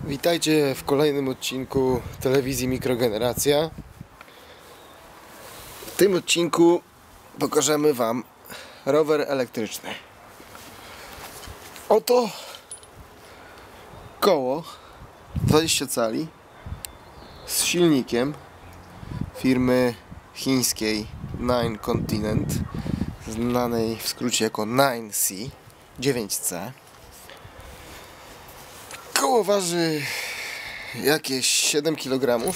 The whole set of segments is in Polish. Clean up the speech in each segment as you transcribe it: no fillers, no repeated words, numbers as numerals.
Witajcie w kolejnym odcinku telewizji Mikrogeneracja. W tym odcinku pokażemy Wam rower elektryczny. Oto koło 20 cali z silnikiem firmy chińskiej Nine Continent, znanej w skrócie jako 9C, 9C. Koło waży jakieś 7 kg.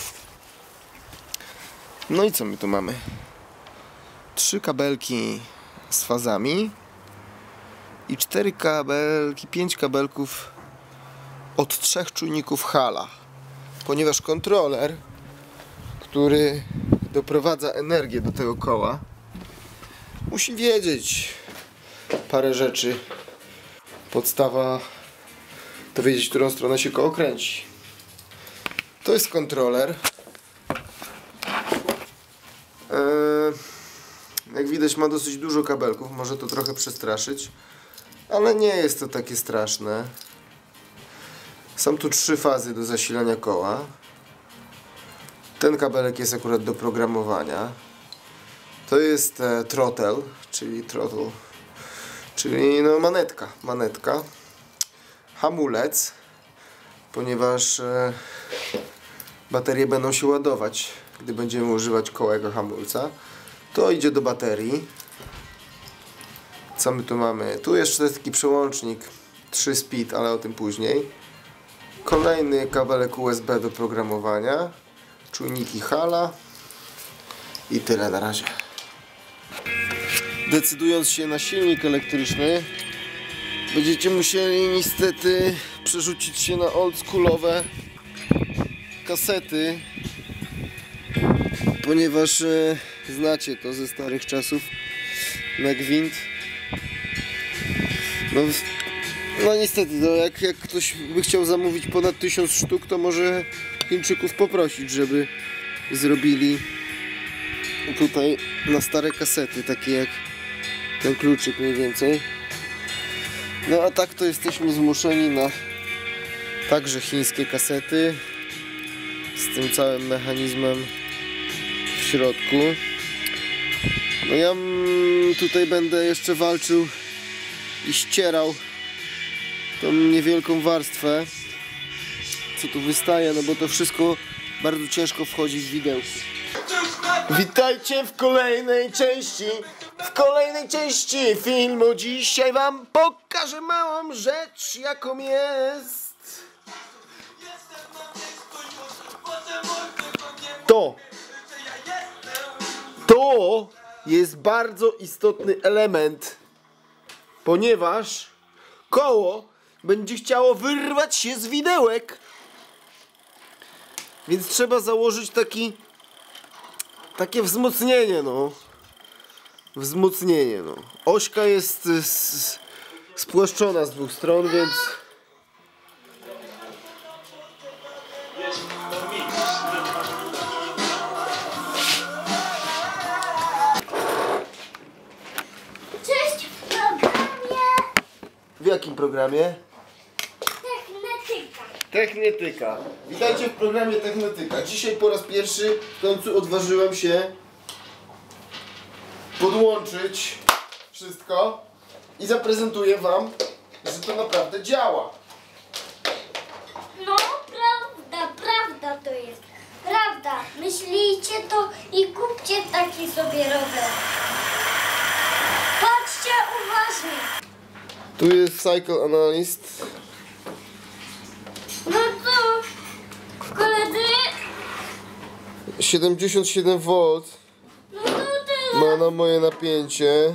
No i co my tu mamy? 3 kabelki z fazami i 4 kabelki, 5 kabelków od 3 czujników Hala. Ponieważ kontroler, który doprowadza energię do tego koła, musi wiedzieć parę rzeczy. Podstawa to wiedzieć, w którą stronę się koło kręci. To jest kontroler. Jak widać, ma dosyć dużo kabelków. Może to trochę przestraszyć, ale nie jest to takie straszne. Są tu 3 fazy do zasilania koła. Ten kabelek jest akurat do programowania. To jest throttle, czyli no manetka. Hamulec, ponieważ baterie będą się ładować, gdy będziemy używać koła jako hamulca. To idzie do baterii. Co my tu mamy? Tu jeszcze jest taki przełącznik 3 speed, ale o tym później. Kolejny kabelek USB do programowania. Czujniki Hala. I tyle na razie. Decydując się na silnik elektryczny, będziecie musieli niestety przerzucić się na oldschoolowe kasety, ponieważ znacie to ze starych czasów na gwint. No niestety, no jak ktoś by chciał zamówić ponad 1000 sztuk, to może Chińczyków poprosić, żeby zrobili tutaj na stare kasety, takie jak ten kluczyk mniej więcej. No a tak to jesteśmy zmuszeni na także chińskie kasety z tym całym mechanizmem w środku. No ja tutaj będę jeszcze walczył i ścierał tą niewielką warstwę, co tu wystaje, no bo to wszystko bardzo ciężko wchodzi w widełki. Witajcie w kolejnej części. W kolejnej części filmu dzisiaj Wam pokażę małą rzecz, jaką jest to jest bardzo istotny element, ponieważ koło będzie chciało wyrwać się z widełek, więc trzeba założyć takie wzmocnienie, Ośka jest spłaszczona z 2 stron, więc Cześć w programie. W jakim programie? Technetyka. Technetyka. Witajcie w programie Technetyka. Dzisiaj po raz pierwszy w końcu odważyłem się podłączyć wszystko i zaprezentuję Wam, że to naprawdę działa. No, prawda to jest. Prawda. Myślicie to i kupcie taki sobie rower. Patrzcie uważnie. Tu jest Cycle Analyst. No to koledzy. 77V No to tyle. ma na moje napięcie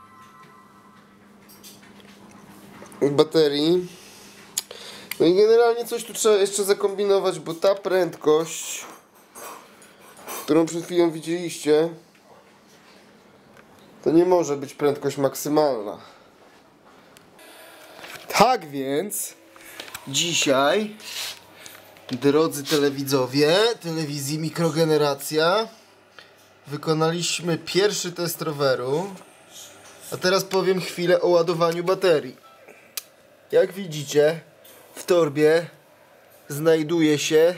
baterii. No i generalnie coś tu trzeba jeszcze zakombinować, bo ta prędkość, którą przed chwilą widzieliście, to nie może być prędkość maksymalna. Tak więc dzisiaj, drodzy telewidzowie telewizji Mikrogeneracja, wykonaliśmy pierwszy test roweru, a teraz powiem chwilę o ładowaniu baterii. Jak widzicie, w torbie znajduje się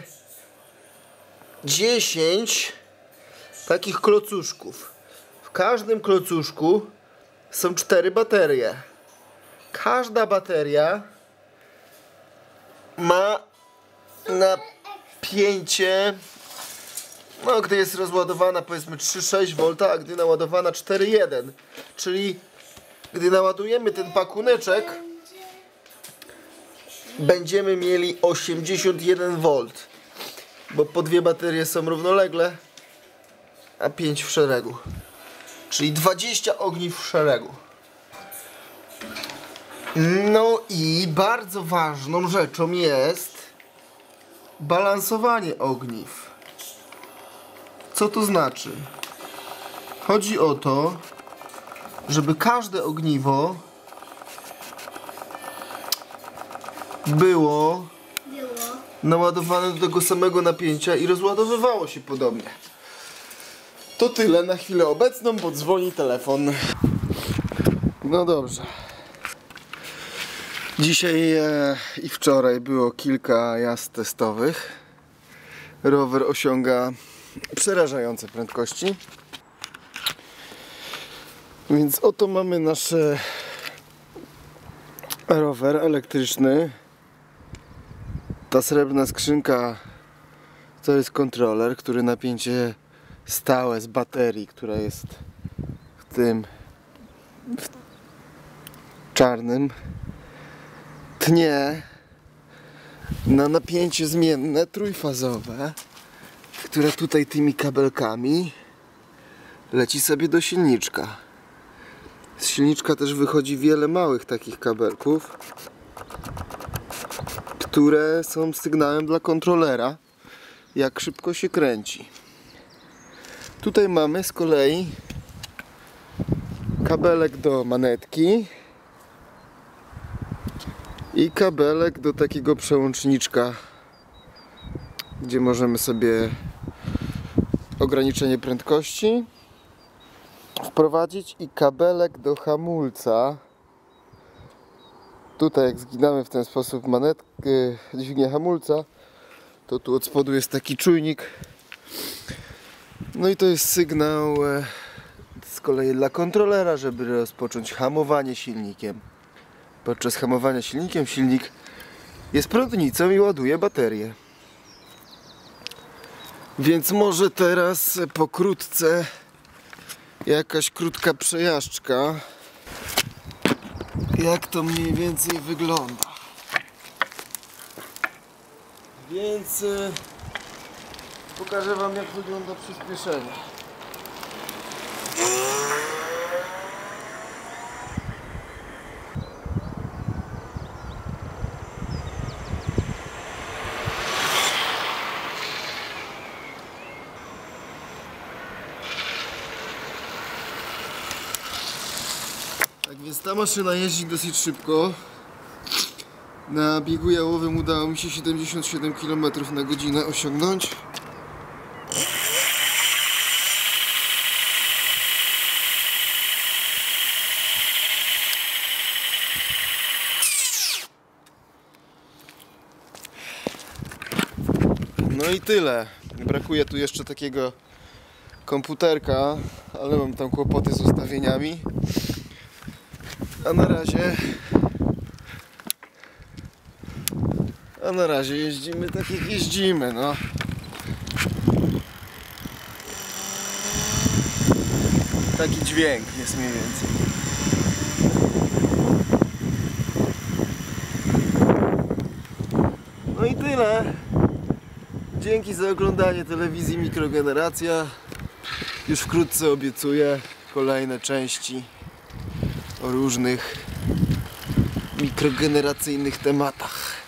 10 takich klocuszków. W każdym klocuszku są 4 baterie. Każda bateria ma napięcie, no gdy jest rozładowana powiedzmy 3,6 V, a gdy naładowana 4,1. Czyli gdy naładujemy ten pakuneczek, będziemy mieli 81 V. Bo po 2 baterie są równolegle, a 5 w szeregu. Czyli 20 ogniw w szeregu. No i bardzo ważną rzeczą jest balansowanie ogniw. Co to znaczy? Chodzi o to, żeby każde ogniwo było naładowane do tego samego napięcia i rozładowywało się podobnie. To tyle na chwilę obecną, bo dzwoni telefon. No dobrze. Dzisiaj i wczoraj było kilka jazd testowych. Rower osiąga przerażające prędkości. Więc oto mamy nasz rower elektryczny. Ta srebrna skrzynka to jest kontroler, który napięcie stałe z baterii, która jest w tym czarnym, tnie na napięcie zmienne trójfazowe, które tutaj tymi kabelkami leci sobie do silniczka. Z silniczka też wychodzi wiele małych takich kabelków, które są sygnałem dla kontrolera, jak szybko się kręci. Tutaj mamy z kolei kabelek do manetki i kabelek do takiego przełączniczka, gdzie możemy sobie ograniczenie prędkości wprowadzić, i kabelek do hamulca. Tutaj jak zginamy w ten sposób manetkę, dźwignię hamulca, to tu od spodu jest taki czujnik. No i to jest sygnał z kolei dla kontrolera, żeby rozpocząć hamowanie silnikiem. Podczas hamowania silnikiem silnik jest prądnicą i ładuje baterię. Więc może teraz pokrótce jakaś krótka przejażdżka, jak to mniej więcej wygląda. Więc pokażę wam, jak wygląda przyspieszenie. Tak więc ta maszyna jeździ dosyć szybko. Na biegu jałowym udało mi się 77 km na godzinę osiągnąć. No i tyle. Brakuje tu jeszcze takiego komputerka, ale mam tam kłopoty z ustawieniami. A na razie jeździmy tak jak jeździmy, no. Taki dźwięk jest mniej więcej. No i tyle. Dzięki za oglądanie telewizji Mikrogeneracja. Już wkrótce obiecuję kolejne części o różnych mikrogeneracyjnych tematach.